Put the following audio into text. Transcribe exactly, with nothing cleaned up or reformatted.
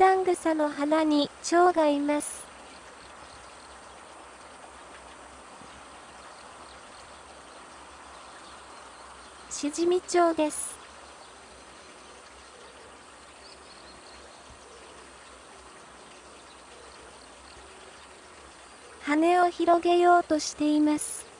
段草の花に蝶がいます。しじみ蝶です。羽を広げようとしています。